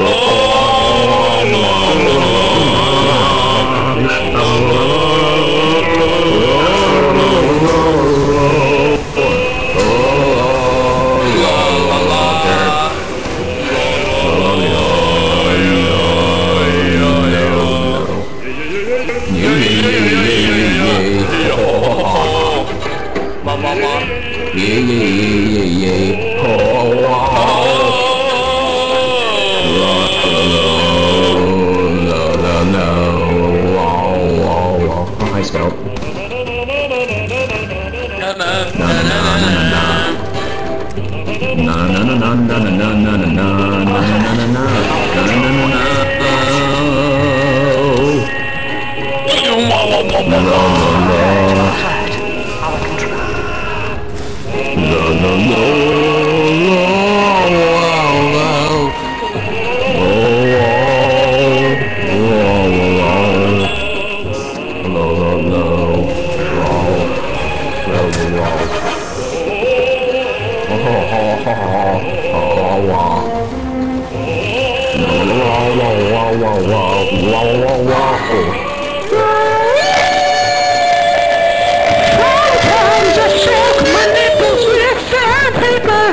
Hi, Scout. Sometimes I shake my nipples with sandpaper.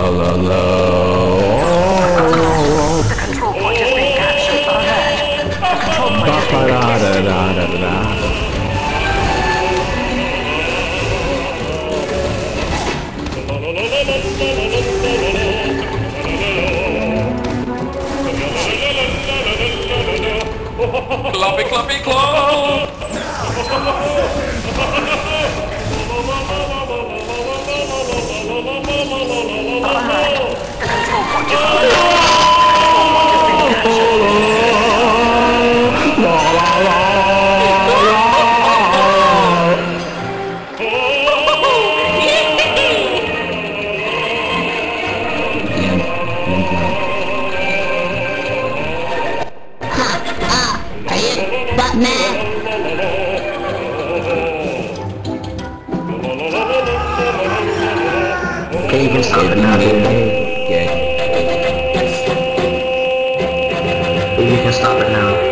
The control point has been captured. Alert. The control point has been captured. Clappy, clappy, clap! Alert. The control point has been captured. Batman! Okay, you can stop it now, dude. Yeah. You can stop it now.